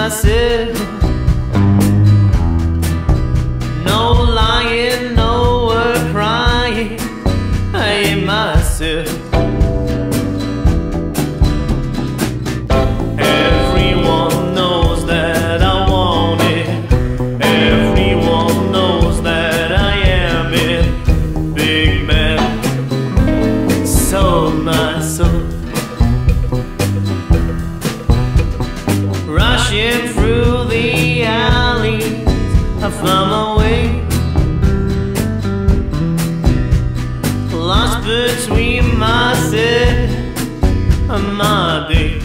myself. No lying, no word crying, I am myself. Everyone knows that I want it. Everyone knows that I am it. Big man sold my soul. Rushing through the alleys, I found my way. Lost between myself and my day.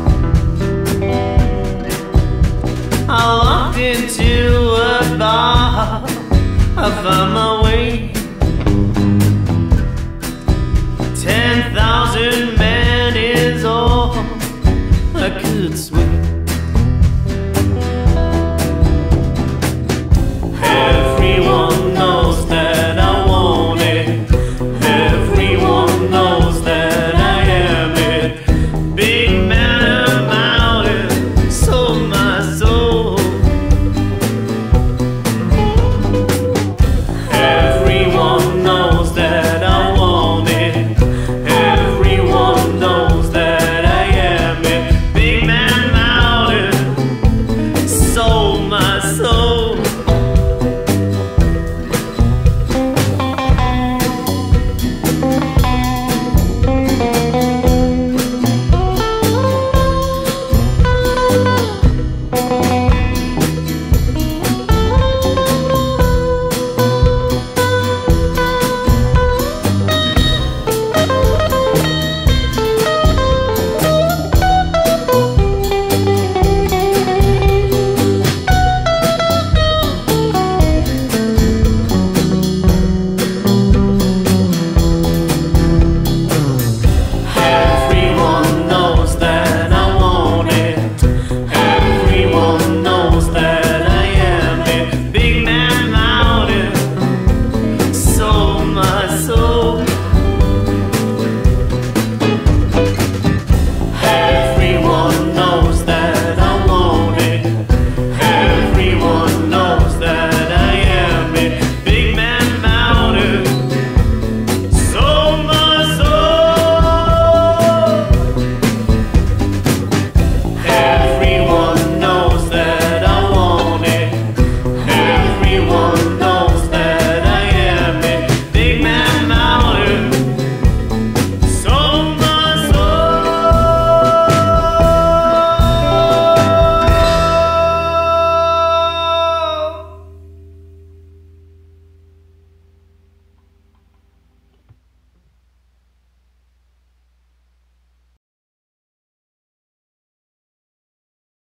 I walked into a bar, I found my way. 10,000 men is all I could swim.